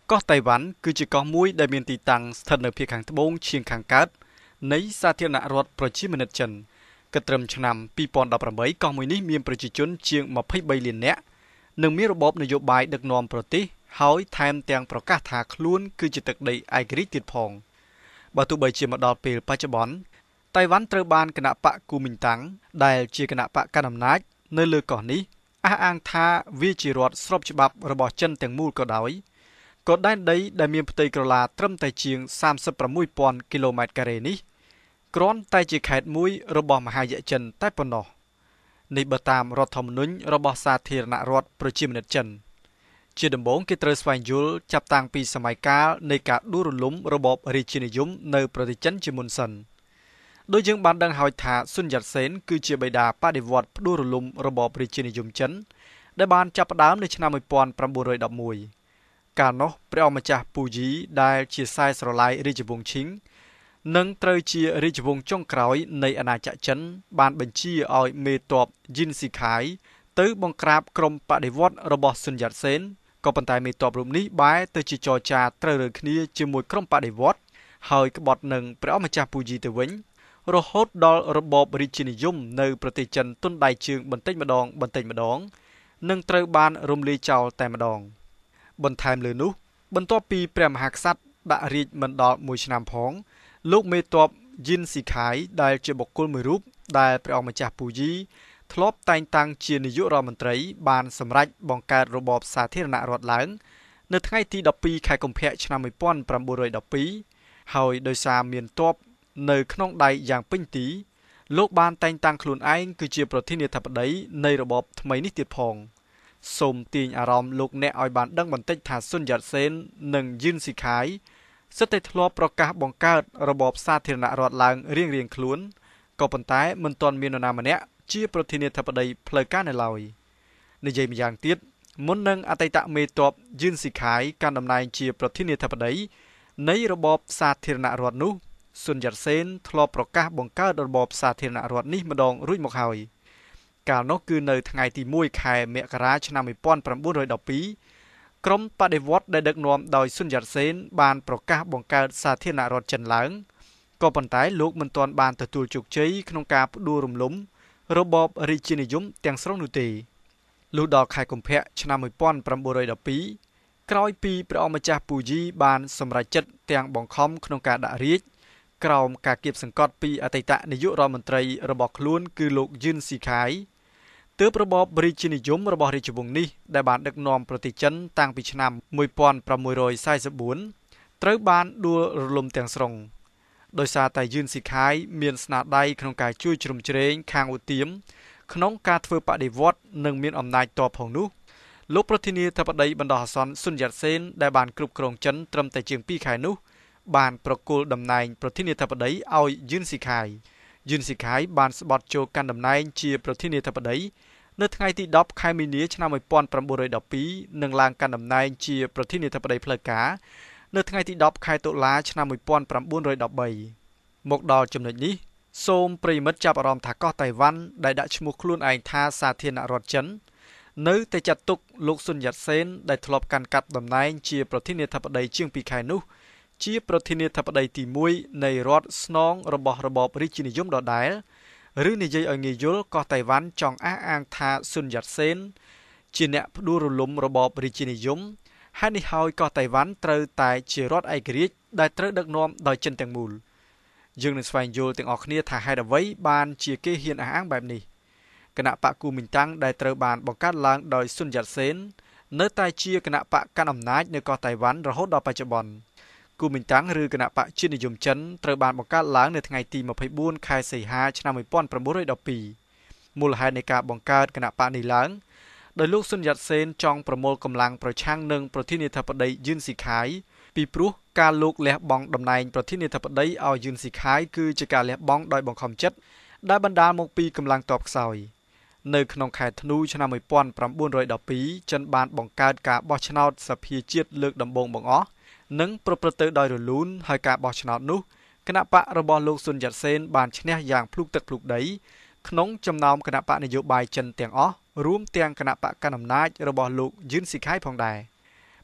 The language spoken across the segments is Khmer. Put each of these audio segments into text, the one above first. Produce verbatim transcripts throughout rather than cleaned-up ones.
កោះតៃវ៉ាន់គឺជាកោះមួយដែលមានទីតាំងស្ថិតនៅភាគខាងត្បូងឈៀងខាងកើតនៃសាធារណរដ្ឋប្រជាមានិតចិនគិតត្រឹមឆ្នាំពីរពាន់ដប់ប្រាំបីកោះមួយនេះមានប្រជាជនជាងម្ភៃបីលាននាក់និងមានរបបនយោបាយដឹកនាំប្រទេសហើយថែមទាំងប្រកាសថាខ្លួនគឺជាទឹកដីឯករាជ្យទៀតផងបើទោះបីជាមកដល់ពេលបច្ចុប្បន្នតៃវ៉ាន់ត្រូវបានគណៈបកគូមីនតាំងដែលជាគណៈបកកណ្ដាលអំណាចនៅលើកោះនេះអះអាងថាវាជារដ្ឋស្របច្បាប់របស់ចិនទាំងមូលក៏ដោយក៏ដែនដីដែលមានផ្ទៃក្រឡាត្រឹមតែជាងសាមសិបប្រាំមួយពាន់គីឡូម៉ែត្រការ៉េនេះគ្រាន់តែជាខេត្តមួយរបស់មហាយៈចិនតែប៉ុណ្ណោះនេះបើតាមរដ្ឋធម្មនុញ្ញរបស់សាធារណរដ្ឋប្រជាមានិតចិនជាដំបូងគេត្រូវស្វែងយល់ចាប់តាំងពីសម័យកាលនៃការដួលរលំរបបរាជានិយមនៅប្រទេសចិនជាមុនសិនដោយយើងបានដឹងហើយថាស៊ុនយ៉ាតសេនគឺជាបិតាបដិវត្តន៍ផ្ដួលរលំរបបរាជានិយមចិនដែលបានចាប់ផ្ដើមនៅឆ្នាំmột nghìn chín trăm mười mộtកាលនោះព្រះអម្ចាស់ពូជីដែលជាខ្សែស្រឡាយរាជវង្សឈីងនិងត្រូវជារាជវង្សចុងក្រោយនៃអាណាចក្រចិនបានបញ្ជាឲ្យមេទ័ពយិនស៊ីខាយទៅបង្ក្រាបក្រុមបដិវត្តន៍របស់ស៊ុនយ៉ាតសេនក៏ប៉ុន្តែមេទ័ពរូបនេះបែរទៅជាចរចាត្រូវរើគ្នាជាមួយក្រុមបដិវត្តន៍ហើយក្បត់នឹងព្រះអម្ចាស់ពូជីទៅវិញរហូតដល់របបរាជានិយមនៅប្រទេសចិនទុនដៃជើងបន្តិចម្ដងបន្តិចម្ដងនិងត្រូវបានរំលាយចោលតែម្ដងបន្ថែមលើនោះបន្ទាប់ពីព្រះមហាក្សត្រដាក់រាជមិនដល់មួយឆ្នាំផងលោកមេទ័ពយិនស៊ីខាយដែលជាបុគ្គលមួយរូបដែលព្រះអង្គម្ចាស់ពូជីធ្លាប់តែងតាំងជានាយករដ្ឋមន្ត្រីបានសម្រេចបង្កើតរបបសាធារណរដ្ឋឡើងនៅថ្ងៃទីដប់ពីរខែកុម្ភៈឆ្នាំmột nghìn chín trăm mười haiហើយដោយសារមានទ័ពនៅក្នុងដៃយ៉ាងពេញទីលោកបានតែងតាំងខ្លួនឯងគឺជាប្រធានាធិបតីនៃរបបថ្មីនេះទៀតផងសូមទាញអារម្មណ៍លោកអ្នកឲ្យបានដឹងបន្តិចថាស៊ុនយ៉ាតសេននិងយិនស៊ីខាយសិតតែធ្លាប់ប្រកាសបង្កើតរបបសាធារណរដ្ឋឡើងរៀងៗខ្លួនក៏ប៉ុន្តែមិនទាន់មាននរណាម្នាក់ជាប្រធានាធិបតីផ្លូវការនៅឡើយនិយាយម្យ៉ាងទៀតមុននឹងអតីតមេទ័ពយិនស៊ីខាយកាន់តំណែងជាប្រធានាធិបតីនៃរបបសាធារណរដ្ឋនោះស៊ុនយ៉ាតសេនធ្លាប់ប្រកាសបង្កើតរបបសាធារណរដ្ឋនេះម្ដងរួចមកហើយកាលនោះគឺនៅថ្ងៃទីមួយខែមករាឆ្នាំmột nghìn chín trăm mười haiក្រុមបដិវត្តន៍ដែលដឹកនាំដោយស៊ុនយ៉ាតសេនបានប្រកាសបង្កើតសាធារណរដ្ឋចិនឡើងក៏ប៉ុន្តែលោកមិនទាន់បានទទួលជោគជ័យក្នុងការផ្ដួលរំលំរបបរាជានិយមទាំងស្រុងនោះទេលុះដល់ខែកុម្ភៈឆ្នាំmột nghìn chín trăm mười haiក្រោយពីព្រះអង្គម្ចាស់ពូជីបានសម្រេចចិត្តទាំងបង្ខំក្នុងការដាក់រាជក្រោមការគៀបសង្កត់ពីអតីតនាយករដ្ឋមន្ត្រីរបស់ខ្លួនគឺលោកយិនស៊ីខាយទើបរបបរាជានិយមរបស់រាជវង្សនេះដែលបានដឹកនាំប្រទេសចិនតាំងពីឆ្នាំmột nghìn sáu trăm bốn mươi tưត្រូវបានដួលរលំទាំងស្រុងដោយសារតែយិនស៊ីខាយមានស្នាដៃក្នុងការជួយជ្រោមជ្រែងខាងឧទាមក្នុងការធ្វើបដិវត្តន៍និងមានអំណាចតបផងនោះលោកប្រធានាធិបតីបណ្ដោះអាសន្នស៊ុនយ៉ាតសេនដែលបានគ្រប់គ្រងចិនត្រឹមតែជាងពីរខែនោះបានប្រគល់តំណែងប្រធានាធិបតីឲ្យយិនស៊ីខាយយិនស៊ីខាយបានស្បត់ចូលកាន់តំណែងជាប្រធានាធិបតីនៅថ្ងៃទីដប់ខែមីនាឆ្នាំmột nghìn chín trăm mười haiនិងឡើងកាន់តំណែងជាប្រធានាធិបតីផ្លូវការនៅថ្ងៃទីដប់ខែតុលាឆ្នាំmột nghìn chín trăm mười baមកដល់ចំណុចនេះសូមប្រិយមិត្តចាប់អារម្មណ៍ថាកោះតៃវ៉ាន់ដែលដាក់ឈ្មោះខ្លួនឯងថាសាធារណរដ្ឋចិននៅតែចាត់ទុកលោកស៊ុនយ៉ាតសេនដែលធ្លាប់កាន់កាប់តំណែងជាប្រធានាធិបតីជាងពីរខែនោះជាប្រធានាធិបតីទីមួយនៃរដ្ឋស្នងរបស់របបរាជានិយមដដែលឬនិយាយឲ្យងាយយល់កោះតៃវ៉ាន់ចង់អះអាងថាស៊ុនយ៉ាតសេនជាអ្នកផ្ដួលរលំរបបរាជានិយមហើយនេះហើយកោះតៃវ៉ាន់ត្រូវតែជារដ្ឋឯករាជ្យដែលត្រូវដឹកនាំដោយចិនទាំងមូលយើងនឹងស្វែងយល់ទាំងអស់គ្នាថាហេតុអ្វីបានជាគេហ៊ានអះអាងបែបនេះគណៈបកគូមីនតាំងដែលត្រូវបានបង្កើតឡើងដោយស៊ុនយ៉ាតសេននៅតែជាគណៈបកកាន់អំណាចនៅកោះតៃវ៉ាន់រហូតដល់បច្ចុប្បន្នគូមីនតាំងឬគណៈបកជាតិនិយមចិនត្រូវបានបង្កើតឡើងនៅថ្ងៃទី24ខែសីហាឆ្នាំmột nghìn chín trăm mười haiមូលហេតុនៃការបង្កើតគណៈបកនេះឡើងដោយលោកស៊ុនយ៉ាតសេនចង់ប្រមូលកម្លាំងប្រឆាំងនឹងប្រធានាធិបតីយិនស៊ីខាយពីព្រោះការលោកលះបង់តំណែងប្រធានាធិបតីឲ្យយិនស៊ីខាយគឺជាការលះបង់ដោយបង្ខំចិត្តដែលបណ្ដាលមកពីកម្លាំងទ័ពខ្សោយនៅក្នុងខែធ្នូឆ្នាំmột nghìn chín trăm mười haiចិនបានបង្កើតការបោះឆ្នោតសភាជាតិលើកដំបូងបង្អស់និងប្រព្រឹត្តទៅដោយរលូនហើយការបោះឆ្នោតនោះគណៈបករបស់លោកស៊ុនយ៉ាតសេនបានឈ្នះយ៉ាងភ្លុកទឹកភ្លុកដីក្នុងចំណោមគណៈបកនយោបាយចិនទាំងអស់រួមទាំងគណៈបកកណ្ដាលអំណាចរបស់លោកយិនស៊ីខាយផងដែរ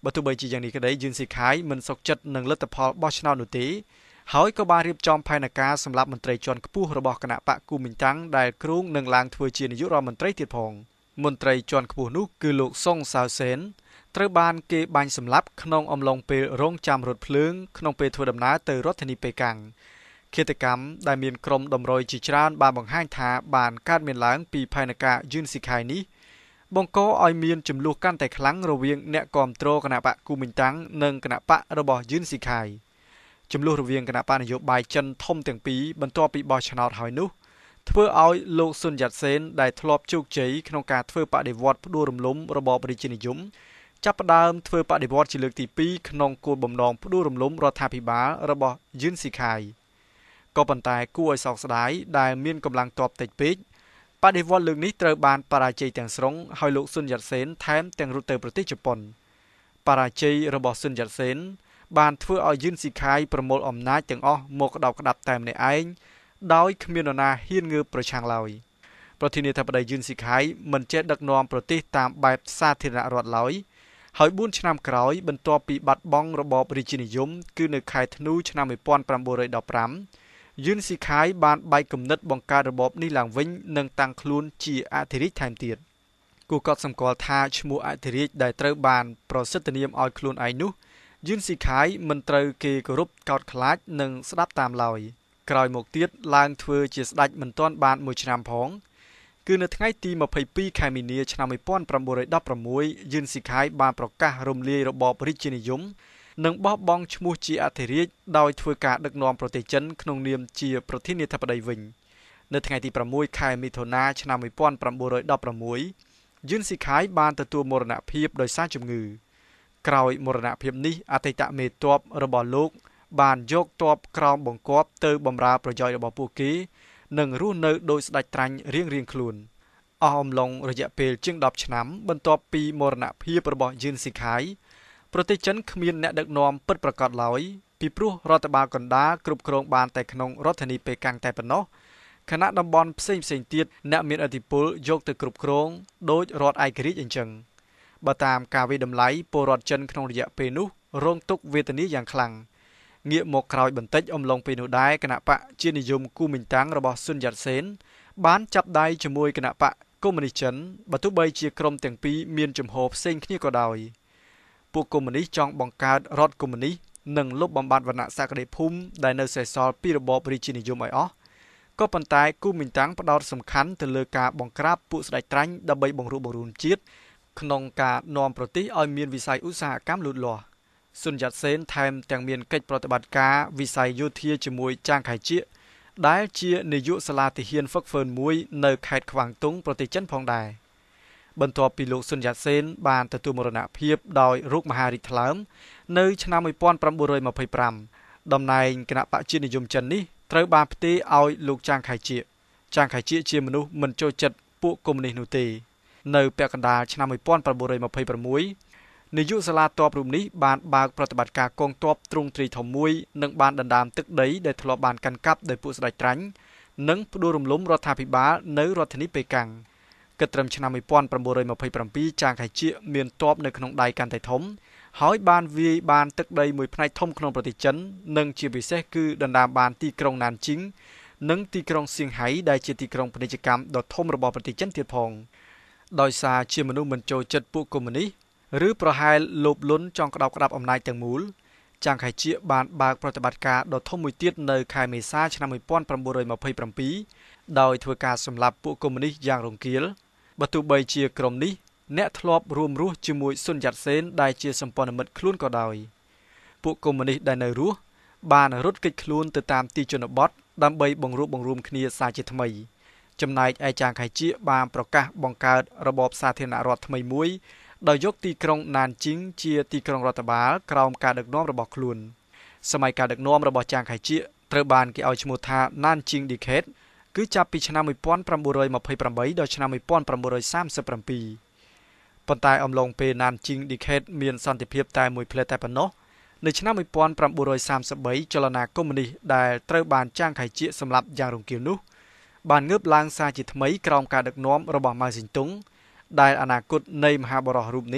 បើទោះបីជាយ៉ាងនេះក្តីយឺនស៊ីខាយមិនសុខចិត្តនឹងលទ្ធផលបោះឆ្នោតនោះទេហើយក៏បានរៀបចំផែនការសម្រាប់មន្ត្រីជាន់ខ្ពស់របស់គណៈបកគូមីងតាំងដែលគ្រោងនឹងឡើងធ្វើជានាយករដ្ឋមន្ត្រីទៀតផងមន្ត្រីជាន់ខ្ពស់នោះគឺលោកសុងសាវសេនត្រូវបានគេបាញ់សម្លាប់ក្នុងអំឡុងពេលរងចាំរថភ្លើងក្នុងពេលធ្វើដំណើរទៅរដ្ឋធានីប៉េកាំងឃាតកម្មដែលមានក្រុមតម្រុយជាច្រើនបានបង្ហាញថាបានកើតមានឡើងពីផែនការយឺនស៊ីខាយនេះបង្កឲ្យមានចំនួនកាន់តែខ្លាំងរវាងអ្នកគាំទ្រគណៈបកគូមីងតាំងនិងគណៈបករបស់យឺនស៊ីខាយចំនួនរវាងគណៈបកនយោបាយចិនធំទាំងពីរបន្ទាប់ពីបោះឆ្នោតហើយនោះធ្វើឲ្យលោកស៊ុនយ៉ាត់សេនដែលធ្លាប់ជោគជ័យក្នុងការធ្វើបដិវត្តផ្ដួលរំលំរបបរាជានិយមចាប់ផ្ដើមធ្វើបដិវត្តជាលើកទីពីរក្នុងគោលបំណងផ្ដួលរំលំរដ្ឋាភិបាលរបស់យឺនស៊ីខាយក៏ប៉ុន្តែគួរឲ្យសោកស្ដាយដែលមានកម្លាំងទ័ពតិចពេកបដិវត្តលើកនេះត្រូវបានបរាជ័យទាំងស្រុងហើយលោកស៊ុនយ៉ាត់សេនថែមទាំងរត់ទៅប្រទេសជប៉ុនបរាជ័យរបស់ស៊ុនយ៉ាត់សេនបានធ្វើឲ្យយឺនស៊ីខាយប្រមូលអំណាចទាំងអស់មកក្តោបក្តាប់តែម្នាក់ឯងដោយគ្មាននរណាហ៊ានងើបប្រឆាំងឡើយប្រធានាធិបតីយឺនស៊ីខាយមិនចេះដឹកនាំប្រទេសតាមបែបសាធារណរដ្ឋឡើយហើយបួនឆ្នាំក្រោយបន្ទាប់ពីបាត់បង់របបរាជានិយមគឺនៅខែធ្នូឆ្នាំnineteen fifteenយឺនស៊ីខាយបានបែកគំនិតបង្កើតរបបនេះឡើងវិញនិងតាំងខ្លួនជាអធិរាជថែមទៀតគូកត់សម្គាល់ថាឈ្មោះអធិរាជដែលត្រូវបានប្រសិទ្ធនាមឲ្យខ្លួនឯងនោះយឺនស៊ីខាយមិនត្រូវគេគោរពកោតខ្លាចនិងស្ដាប់តាមឡើយក្រោយមកទៀតឡើងធ្វើជាស្ដេចមិនទាន់បានមួយឆ្នាំផងគឺនៅថ្ងៃទីtwenty-twoខែមីនាឆ្នាំnineteen sixteenយឺនស៊ីខាយបានប្រកាសរំលាយរបបរាជានិយមនិងបោះបង់ឈ្មោះជាអធិរាជដោយធ្វើការដឹកនាំប្រទេសចិនក្នុងនាមជាប្រធានាធិបតីវិញនៅថ្ងៃទីsixខែមិថុនាឆ្នាំnineteen sixteenយឺនស៊ីខាយបានទទួលមរណភាពដោយសារជំងឺក្រោយមរណភាពនេះអតីតមេទ័ពរបស់លោកបានយកទ័ពក្រោមបង្គាប់ទៅបម្រើប្រយោជន៍របស់ពួកគេនិងរស់នៅដោយស្ដេចត្រាញ់រៀងៗខ្លួនអស់អំឡុងរយៈពេលជាងtenឆ្នាំបន្ទាប់ពីមរណភាពរបស់យឺនស៊ីខាយប្រទេសចិនគ្មានអ្នកដឹកនាំពិតប្រាកដឡើយពីព្រោះរដ្ឋបាលកណ្ដាលគ្រប់គ្រងបានតែក្នុងរដ្ឋធានីប៉េកាំងតែប៉ុណ្ណោះខណៈតំបន់ផ្សេងៗទៀតអ្នកមានឥទ្ធិពលយកទៅគ្រប់គ្រងដោយរដ្ឋឯករាជ្យអញ្ចឹងបើតាមការវិតម្លៃពលរដ្ឋចិនក្នុងរយៈពេលនោះរងទុក្ខវេទនាយ៉ាងខ្លាំងងាកមកក្រោយបន្តិចអំឡុងពេលនោះដែរគណៈបកជានិយមគូមីងតាំងរបស់ស៊ុនយ៉ាត់សេនបានចាប់ដៃជាមួយគណៈបកកុម្មុយនីសចិនបើទោះបីជាក្រុមទាំងពីរមានជំហរផ្សេងគ្នាក៏ដោយពួកកុម្មុយនីសចង់បង្កើតរដ្ឋកុម្មុយនីសនិងលុបបំបាត់វណ្ណៈសក្តិភូមិដែលនៅសេសសល់ពីរបបរាជានិយមឲ្យអស់ក៏ប៉ុន្តែគូមីងតាំងផ្ដោតសំខាន់ទៅលើការបង្ក្រាបពួកស្ដេចត្រាញ់ដើម្បីបង្រួបបង្រួមជាតិក្នុងការនាំប្រទេសឲ្យមានវិស័យឧស្សាហកម្មលូតលាស់ស៊ុនយ៉ាត់សេនថែមទាំងមានកិច្ចប្រតិបត្តិការវិស័យយោធាជាមួយចាងខៃជៀកដែលជានាយកសាលាទាហានហ្វឹកហ្វឺនមួយនៅខេត្តខ្វាងតុងប្រទេសចិនផងដែរបន្ទាប់ពីលោកស៊ុនយ៉ាត់សេនបានទទួលមរណភាពដោយរោគមហារីកថ្លើមនៅឆ្នាំnineteen twenty-fiveតំណែងគណៈបកជានិយមចិននេះត្រូវបានផ្ទេរឲ្យលោកចាងខៃជៀកចាងខៃជៀកជាមនុស្សមិនចូលចិត្តពួកកុម្មុយនីសនោះទេនៅពាក់កណ្ដាលឆ្នាំnineteen twenty-sixនាយកសាលាទ័ពរូបនេះបានបើកប្រតិបត្តិការកងទ័ពទ្រង់ទ្រីធំមួយនិងបានដណ្ដើមទឹកដីដែលធ្លាប់បានកាន់កាប់ដោយពួកស្ដេចត្រាញ់និងផ្ដួលរំលំរដ្ឋាភិបាលនៅរដ្ឋធានីប៉េកាំងគិតត្រឹមឆ្នាំnineteen twenty-sevenចាងខៃជៀកមានទ័ពនៅក្នុងដៃកាន់តែធំហើយបានវាយបានទឹកដីមួយផ្នែកធំក្នុងប្រទេសចិននិងជាពិសេសគឺដណ្ដើមបានទីក្រុងណានជីងនិងទីក្រុងសៀងហៃដែលជាទីក្រុងពាណិជ្ជកម្មដ៏ធំរបស់ប្រទេសចិនទៀតផងដោយសារជាមនុស្សមិនចូលចិត្តពួកកុម្មុយនីសឬប្រហែលលោភលន់ចង់ក្តោបក្តាប់អំណាចទាំងមូលចាងខៃជៀកបានបើកប្រតិបត្តិការដ៏ធំមួយទៀតនៅខែមេសាឆ្នាំnineteen twenty-sevenដោយធ្វើការសម្លាប់ពួកកុម្មុយនីសយ៉ាងរង្គាលបើទោះបីជាក្រុមនេះអ្នកធ្លាប់រួមរស់ជាមួយស៊ុនយ៉ាត់សេនដែលជាសម្ព័ន្ធមិត្តខ្លួនក៏ដោយពួកកុម្មុយនីសដែលនៅរស់បានរត់គេចខ្លួនទៅតាមទីជនបទដើម្បីបង្រួបបង្រួមគ្នាសាជាថ្មីចំណែកឯចាងខៃជៀកបានប្រកាសបង្កើតរបបសាធារណរដ្ឋថ្មីមួយដោយយកទីក្រុងណានជីងជាទីក្រុងរដ្ឋបាលក្រោមការដឹកនាំរបស់ខ្លួនសម័យការដឹកនាំរបស់ចាងខៃជៀកត្រូវបានគេឲ្យឈ្មោះថា Nanjing Decade គឺចាប់ពីឆ្នាំnineteen twenty-eightដល់ឆ្នាំnineteen thirty-sevenប៉ុន្តែអំឡុងពេល Nanjing Decade មានសន្តិភាពតែមួយផ្លែតតែប៉ុណ្ណោះនៅឆ្នាំnineteen thirty-threeចលនាកុម្មុយនីសដែលត្រូវបានចាងខៃជៀកសម្លាប់យ៉ាងរង្គាលនោះបានងើបឡើងសារជាថ្មីក្រោមការដឹកនាំរបស់ម៉ៅស៊ីនតុងដែលអនាគតនៃមហាបរោះរូបនេះ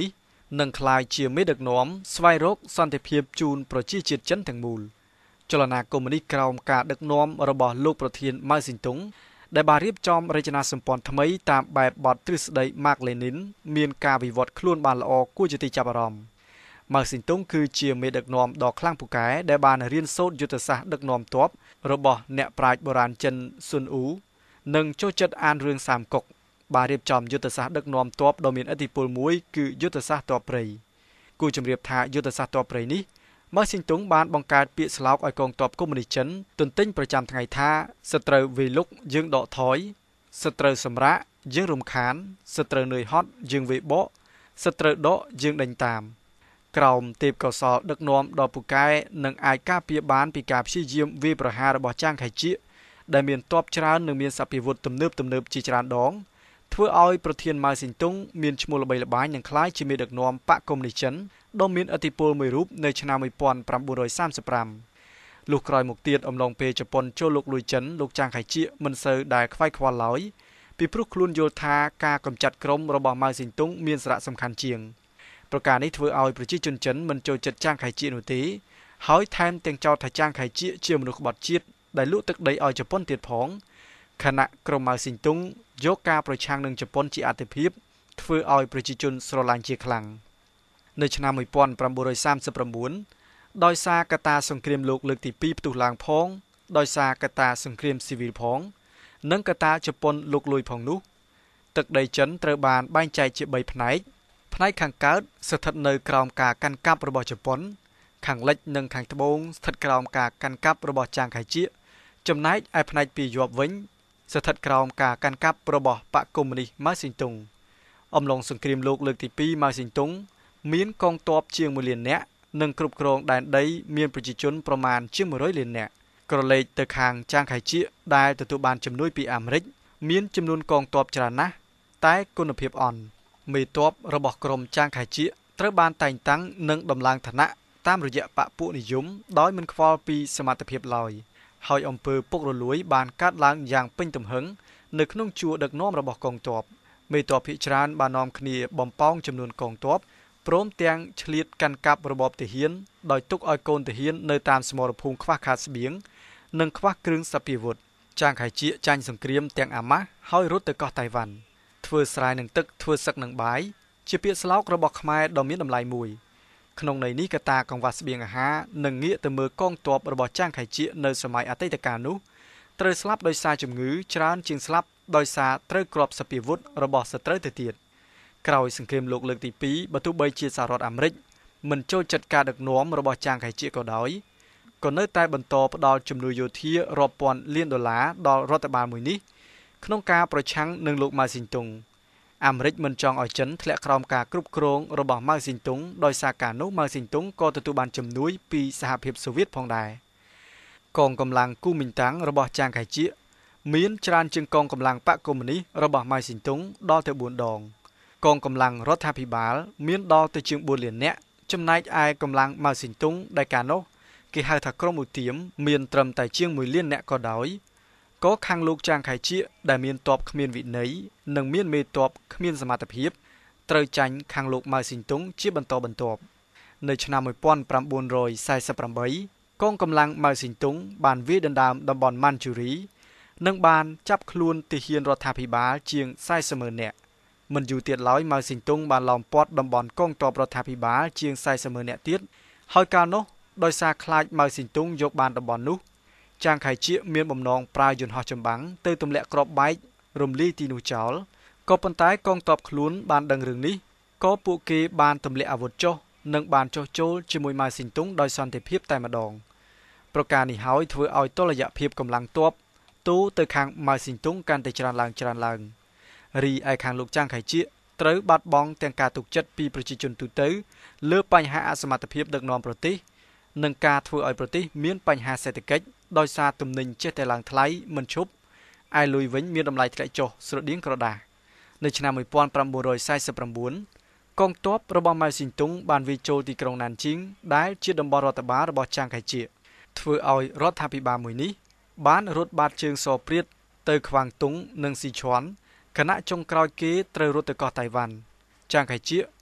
នឹងคล้ายជាមេដឹកនាំស្វែងរកសន្តិភាពជូនប្រជាជាតិចិនទាំងមូលចលនាកុម្មុយនីសក្រោមការដឹកនាំរបស់លោកប្រធានម៉ៅស៊ីនតុងដែលបានរៀបចំរចនាសម្ព័ន្ធថ្មីតាមបែបបទទ្រឹស្ដីម៉ាកលេនីនមានការវិវត្តខ្លួនបានល្អគួរជាទីចាប់អារម្មណ៍ម៉ៅស៊ីនតុងគឺជាមេដឹកនាំដ៏ខ្លាំងពូកែដែលបានរៀនសូត្រយុទ្ធសាស្ត្រដឹកនាំទ័ពរបស់អ្នកប្រាជ្ញបុរាណចិនស៊ុនអ៊ូនិងចូលចិត្តអានរឿងសាមកុកបានរៀបចំយុទ្ធសាស្ត្រដឹកនាំទ័ពដ៏មានឥទ្ធិពលមួយគឺយុទ្ធសាស្ត្រទ័ពព្រៃគូជំរាបថាយុទ្ធសាស្ត្រទ័ពព្រៃនេះម៉ៅស៊ីនតុងបានបង្កើតពាក្យស្លោកឲ្យកងទ័ពកុម្មុយនីសចិនទន្ទិញប្រចាំថ្ងៃថាសត្រូវវេលុកយើងដកថយសត្រូវសម្រាកយើងរំខានសត្រូវនឿយហត់យើងវេបកសត្រូវដកយើងដេញតាមក្រោមទេពកោសល្យដឹកនាំដ៏ពូកែនឹងអាចការពារបានពីការព្យាយាមវាយប្រហាររបស់ចាងខៃជៀកដែលមានទ័ពច្រើននិងមានសព្វវុធទំនើបទំនើបជាច្រើនដងធ្វើឲ្យប្រធានម៉ៅស៊ីនតុងមានឈ្មោះល្បីល្បាញនិងក្លាយជាមេដឹកនាំបកកុម្មុយនីសចិនដ៏មានឥទ្ធិពលមួយរូបនៅឆ្នាំmột nghìn chín trăm ba mươi lămលុះក្រោយមកទៀតអំឡុងពេលជប៉ុនចូលលុកលួយចិនលោកចាងខៃជៀកមិនសូវដែលខ្វាយខ្វល់ឡើយពីព្រោះខ្លួនយល់ថាការកម្ចាត់ក្រុមរបស់ម៉ៅស៊ីនតុងមានសារៈសំខាន់ជាងប្រការនេះធ្វើឲ្យប្រជាជនចិនមិនចូលចិត្តចាងខៃជៀកនោះទេហើយថែមទាំងចោទថាចាងខៃជៀកជាមនុស្សក្បត់ជាតិដែលលក់ទឹកដីឲ្យជប៉ុនទៀតផងខណៈក្រុមម៉ៅស៊ីនតុងយកការប្រឆាំងនឹងជប៉ុនជាអតិភិបធ្វើឲ្យប្រជាជនស្រឡាញ់ជាខ្លាំងនៅឆ្នាំmột nghìn chín trăm ba mươi chínដោយសារកត្តាសង្គ្រាមលោកលើកទីពីរផ្ទុះឡើងផងដោយសារកត្តាសង្គ្រាមស៊ីវិលផងនិងកត្តាជប៉ុនលុកលួយផងនោះទឹកដីចិនត្រូវបានបែងចែកជាបីផ្នែកផ្នែកខាងកើតស្ថិតនៅក្រោមការកាន់កាប់របស់ជប៉ុនខាងលិចនិងខាងត្បូងស្ថិតក្រោមការកាន់កាប់របស់ចាងខៃជៀកចំណែកឯផ្នែកពីយប់វិញស្ថិតក្រោមការកាន់កាប់របស់បកកុម្មុយនីសម៉ៅស៊ីនតុងអំឡុងសង្គ្រាមលោកលើកទីពីរម៉ៅស៊ីនតុងមានកងទ័ពជាងមួយលាននាក់និងគ្រប់គ្រងដែនដីមានប្រជាជនប្រមាណជាងmột trămលាននាក់ក្រឡេកទៅខាងចាងខៃជៀកដែលទទួលបានជំនួយពីអាមេរិកមានចំនួនកងទ័ពច្រើនណាស់តែគុណភាពអន់មេទ័ពរបស់ក្រុមចាងខៃជៀកត្រូវបានតែងតាំងនិងដំឡើងឋានៈតាមរយៈបកពួកនិយមដោយមិនខ្វល់ពីសមត្ថភាពឡើយហើយអំពើពុករលួយបានកាត់ឡើងយ៉ាងពេញទំហឹងនៅក្នុងជួរដឹកនាំរបស់កងទ័ពមេទ័ពភាគច្រើនបាននាំគ្នាបំផោងចំនួនកងទ័ពព្រមទាំងឆ្លៀតកាន់កាប់របបទាហានដោយទុកឲ្យកូនទាហាននៅតាមសមរភូមិខ្វះខាតស្បៀងនិងខ្វះគ្រឿងសព្វាវុធចាងខៃជៀកចាញ់សង្គ្រាមទាំងអាម៉ាស់ហើយរត់ទៅកោះតៃវ៉ាន់ធ្វើស្រែនឹងទឹកធ្វើសឹកនឹងបាយជាពាក្យស្លោករបស់ខ្មែរដ៏មានតម្លៃមួយក្នុងន័យនេះកត្តាកង្វះស្បៀងអាហារនិងងាកទៅមើលកងទ័ពរបស់ចាងខៃជៀកនៅសម័យអតីតកាលនោះត្រូវស្លាប់ដោយសារជំងឺច្រើនជាងស្លាប់ដោយសារត្រូវគ្រាប់សព្វាវុធរបស់សត្រូវទៅទៀតក្រោយសង្គ្រាមលោកលើកទីពីរបើទោះបីជាសហរដ្ឋអាមេរិកមិនចូលចិត្តការដឹកនាំរបស់ចាងខៃជៀកក៏ដោយក៏នៅតែបន្តផ្ដល់ជំនួយយោធារាប់ពាន់លានដុល្លារដល់រដ្ឋបាលមួយនេះក្នុងការប្រឆាំងនឹងលោកម៉ៅស៊ីនតុងអាមេរិកមិនចង់ឲ្យចិនធ្លាក់ក្រោមការគ្រប់គ្រងរបស់ម៉ៅស៊ីនតុងដោយសារការនោះម៉ៅស៊ីនតុងក៏ទទួលបានជំនួយពីសហភាពសូវៀតផងដែរកងកម្លាំងគូមីនតាំងរបស់ចាងខៃជៀកមានច្រើនជាងកងកម្លាំងបកកុម្មុយនីសរបស់ម៉ៅស៊ីនតុងដល់ទៅបួនដងកងកម្លាំងរដ្ឋាភិបាលមានដល់ទៅជាងbốnលាននាក់ចំណែកឯកម្លាំងម៉ៅស៊ីនតុងដែលកាលនោះគេហៅថាក្រុមឧទាមមានត្រឹមតែជាងមួយលាននាក់ក៏ដោយក៏ខាងលោកចាងខៃជៀកដែលមានទ័ពគ្មានវិន័យនិងមានមេទ័ពគ្មានសមត្ថភាពត្រូវចាញ់ខាងលោកម៉ៅស៊ីនតុងជាបន្តបន្ទាប់នៅឆ្នាំmột nghìn chín trăm bốn mươi támកងកម្លាំងម៉ៅស៊ីនតុងបានវាយដណ្ដើមតំបន់ម៉ាន់ជូរីនិងបានចាប់ខ្លួនទាហានរដ្ឋាភិបាលជាងสี่สิบម៉ឺននាក់មិនយូរទៀតឡើយម៉ៅស៊ីនតុងបានឡោមព័ទ្ធតំបន់កងទ័ពរដ្ឋាភិបាលជាងสี่สิบម៉ឺននាក់ទៀតហើយកាលនោះដោយសារខ្លាចម៉ៅស៊ីនតុងយកបានតំបន់នោះចាងខៃជៀកមានបំណងប្រើយន្តហោះចម្បាំងទៅទម្លាក់គ្រាប់បែករំលាយទីនោះចោលក៏ប៉ុន្តែកងទ័ពខ្លួនបានដឹងរឿងនេះក៏ពួកគេបានទម្លាក់អាវុធចុះនិងបានចុះចូលជាមួយម៉ៅស៊ីនតុងដោយសន្តិភាពតែម្ដងប្រការនេះហើយធ្វើឲ្យតុល្យភាពកម្លាំងទ័ពទូទៅខាងម៉ៅស៊ីនតុងកាន់តែច្រើនឡើងច្រើនឡើងរីឯខាងលោកចាងខៃជៀកត្រូវបាត់បង់ទាំងការទុកចិត្តពីប្រជាជនទូទៅលើបញ្ហាអសមត្ថភាពដឹកនាំប្រទេសនិងការធ្វើឲ្យប្រទេសមានបញ្ហាសេដ្ឋកិច្ចដោយសារទំនិញចេះតែឡើងថ្លៃមិនឈប់ឯលុយវិញមានតម្លៃធ្លាក់ចុះស្រដៀងក្រដាសនៅឆ្នាំmột nghìn chín trăm bốn mươi chínកងទ័ពរបស់ម៉ៅស៊ីនតុងបានវាយចូលទីក្រុងណានជីងដែលជាតំបន់រដ្ឋបាលរបស់ចាងខៃជៀកធ្វើឲ្យរដ្ឋាភិបាលមួយនេះបានរត់បាតជើងសព្រាតទៅខ្វាងតុងនិងស៊ីឈွန်ខណៈចុងក្រោយគេត្រូវរត់ទៅកោះតៃវ៉ាន់ចាងខៃជៀក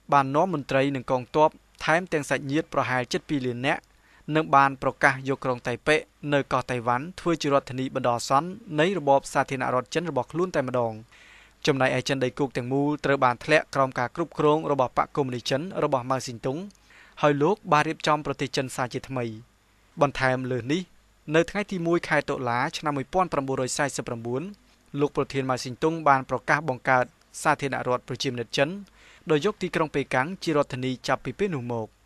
បាននាំមន្ត្រីនិងកងទ័ពថែមទាំងសាច់ញាតិប្រហែលជិតពីរលាននាក់នឹងបានប្រកាសយកក្រុងតៃប៉េនៅកោះតៃវ៉ាន់ធ្វើជារដ្ឋធានីបណ្ដោះអាសន្ននៃរបបសាធារណរដ្ឋចិនរបស់ខ្លួនតែម្ដងចំណែកឯចិនដីគោកទាំងមូលត្រូវបានធ្លាក់ក្រោមការគ្រប់គ្រងរបស់បកកុម្មុយនីសចិនរបស់ម៉ៅស៊ីនតុងហើយលោកបានរៀបចំប្រទេសចិនសាជាថ្មីបន្ថែមលើនេះនៅថ្ងៃទីមួយខែតុលាឆ្នាំmột nghìn chín trăm bốn mươi chínលោកប្រធានម៉ៅស៊ីនតុងបានប្រកាសបង្កើតសាធារណរដ្ឋប្រជាមានិតចិនដោយយកទីក្រុងប៉េកាំងជារដ្ឋធានីចាប់ពីពេលនោះមក